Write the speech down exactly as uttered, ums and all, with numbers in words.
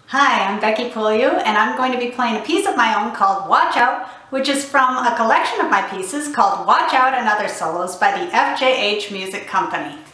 Hi, I'm Becky Pulju, and I'm going to be playing a piece of my own called Watch Out, which is from a collection of my pieces called Watch Out and Other Solos by the F J H Music Company.